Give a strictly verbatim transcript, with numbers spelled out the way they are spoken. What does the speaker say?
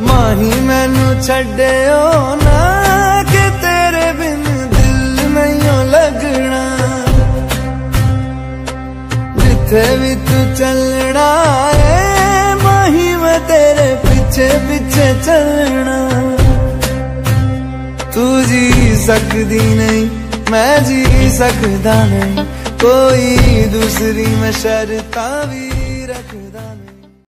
माही मैनू छड्डियो ना कि तेरे बिन दिल नहीं लगना। जिथे भी तू चलना है माही मैं तेरे पीछे पीछे चलना। तू जी सकदी नहीं मैं जी सकदा नहीं, कोई दूसरी मैं शर्तां भी रख